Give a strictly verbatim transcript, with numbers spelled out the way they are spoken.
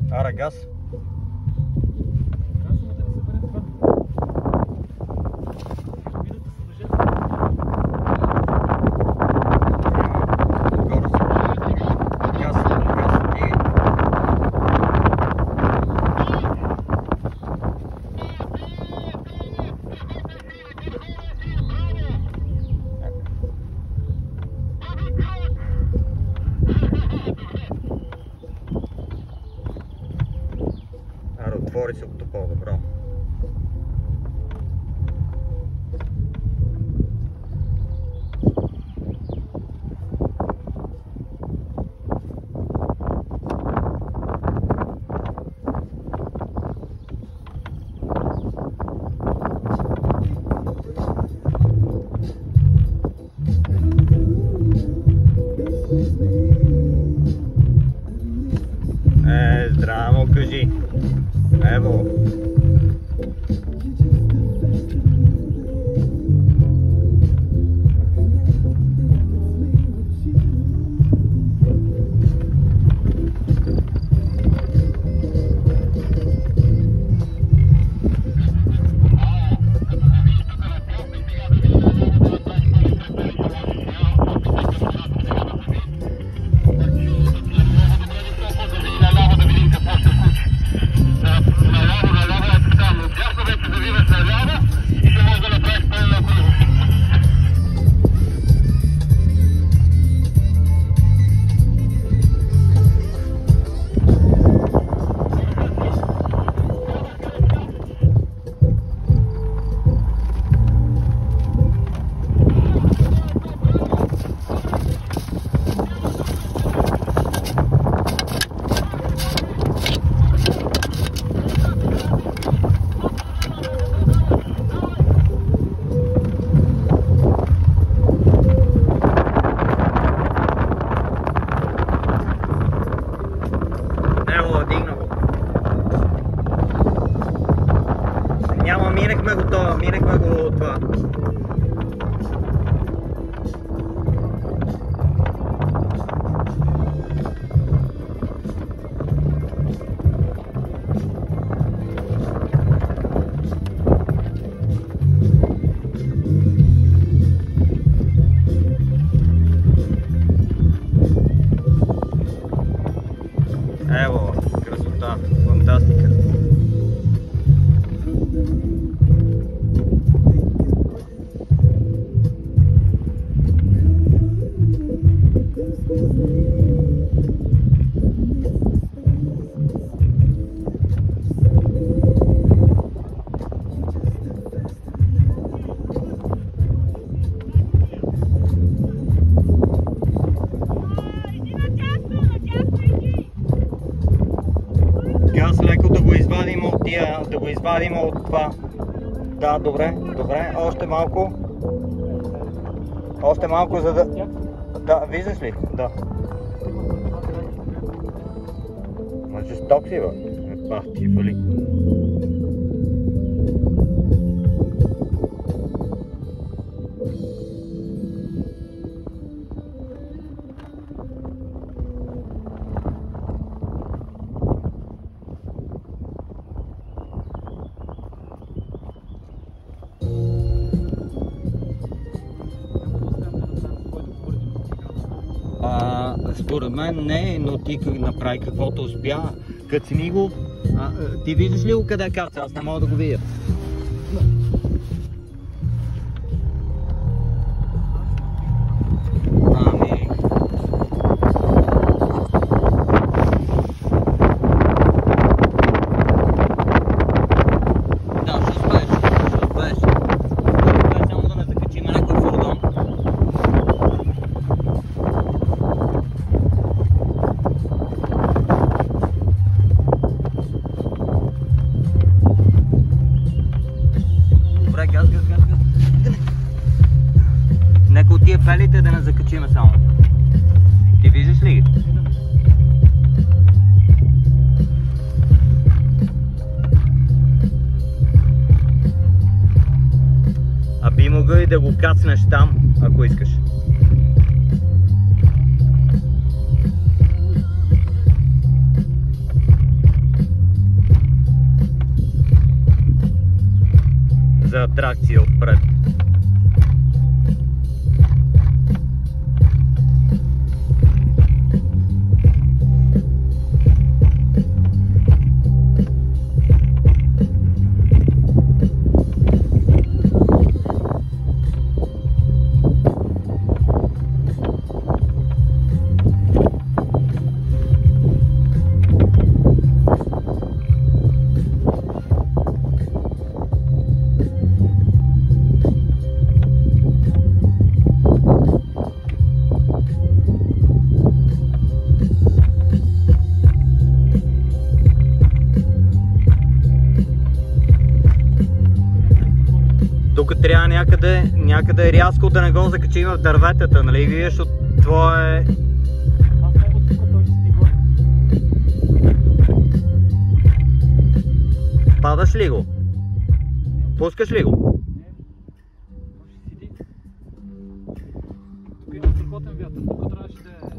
Ара газ. Отвори се като по-добро. Е, здраво кажи. Ево. Няма, минахме го това, минахме го това. Ево, красота, фантастика. Газ леко да го извадим от тия, да го извадим от това. Да, добре, добре, още малко. Още малко, за да... Да, виждаш ли? Да. Ма жесток си, бе. Пах ти фали. А, според мен не, но ти направи каквото успя. Кацни го. А, ти виждаш ли го къде каца? Аз не мога да го видя. Ами... Да, ще успееш, ще успееш. Трябва само да не закачим някой фургон. Газ, газ, газ, газ. Нека от тия пелите да не закачиме само. Ти виждаш ли ги? А би могъл и да го кацнеш там, ако искаш. за атракция отпред. Тук трябва някъде, някъде рязко да не го закачим в дърветата, нали вие, защото това е... Аз мога тук, той ще си горе. Падаш ли го? Пускаш ли го? Не, той ще седи. Тук има страхотен вятър, тук трябваше да е...